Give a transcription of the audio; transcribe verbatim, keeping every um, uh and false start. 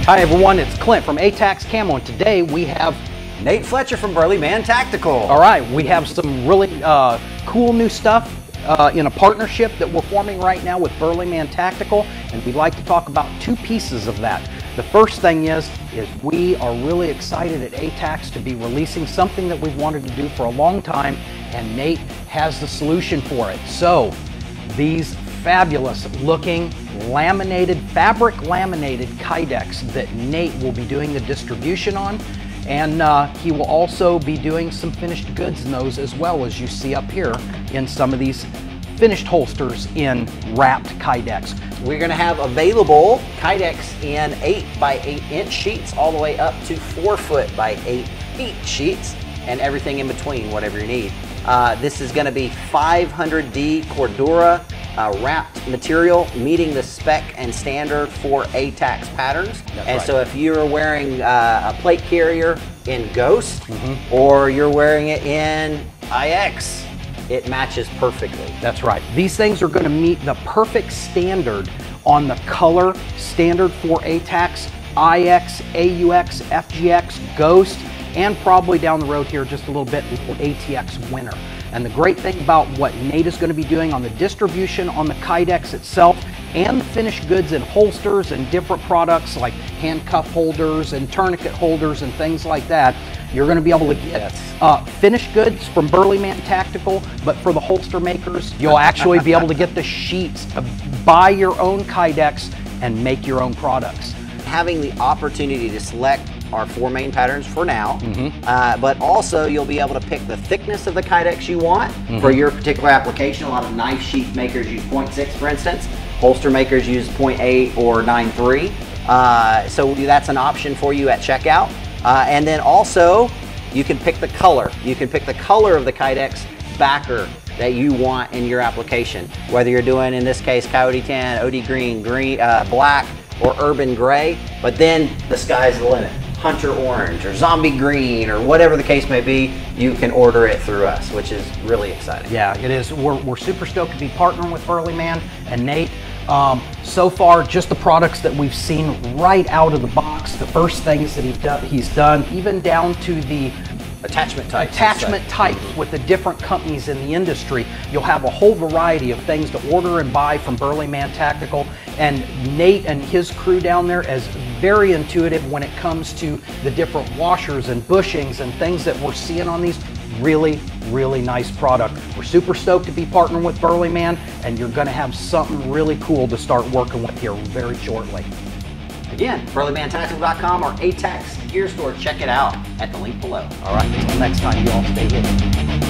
Hi everyone, it's Clint from ATAX Camo, and today we have Nate Fletcher from Burley Man Tactical. All right, we have some really uh, cool new stuff uh, in a partnership that we're forming right now with Burley Man Tactical, and we'd like to talk about two pieces of that. The first thing is, is we are really excited at ATAX to be releasing something that we've wanted to do for a long time, and Nate has the solution for it. So, these fabulous looking laminated, fabric laminated Kydex that Nate will be doing the distribution on, and uh, he will also be doing some finished goods in those as well, as you see up here in some of these finished holsters in wrapped Kydex. We're going to have available Kydex in eight by eight inch sheets all the way up to four foot by eight feet sheets, and everything in between, whatever you need. Uh, this is going to be five hundred D Cordura uh, wrapped material, meeting the spec and standard for ATAX patterns. That's and right. so if you're wearing uh, a plate carrier in Ghost, Mm-hmm. or you're wearing it in I X, it matches perfectly. That's right. These things are going to meet the perfect standard on the color standard for ATAX, I X, A U X, F G X, Ghost, and probably down the road here just a little bit for A T X Winter. And the great thing about what Nate is going to be doing on the distribution on the Kydex itself, and the finished goods and holsters and different products like handcuff holders and tourniquet holders and things like that, you're going to be able to get Yes. uh, finished goods from Burley Man Tactical, but for the holster makers, you'll actually be able to get the sheets, uh, buy your own Kydex and make your own products. Having the opportunity to select our four main patterns for now, Mm-hmm. uh, but also you'll be able to pick the thickness of the Kydex you want Mm-hmm. for your particular application. A lot of knife sheath makers use point six, for instance. Holster makers use point eight or nine three. Uh, so that's an option for you at checkout. Uh, and then also, you can pick the color. You can pick the color of the Kydex backer that you want in your application. Whether you're doing, in this case, Coyote Tan, O D Green, green, uh, black, or Urban Gray, but then the sky's the limit. Hunter Orange or Zombie Green or whatever the case may be, you can order it through us, which is really exciting. Yeah, it is. We're, we're super stoked to be partnering with Burley Man and Nate. Um, so far, just the products that we've seen right out of the box, the first things that he do, he's done, even down to the Attachment types. attachment types with the different companies in the industry. You'll have a whole variety of things to order and buy from Burley Man Tactical, and Nate and his crew down there is very intuitive when it comes to the different washers and bushings and things that we're seeing on these. Really, really nice product. We're super stoked to be partnering with Burley Man, and you're going to have something really cool to start working with here very shortly. Again, burley man tactical dot com or ATAX Gear Store. Check it out at the link below. All right, until next time, you all stay hidden.